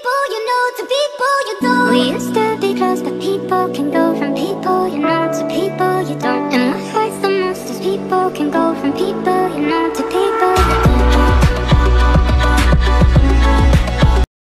people you know to people you don't. We used to be close, but people can go from people you know to people you don't. And what hurts the most is people can go from people you know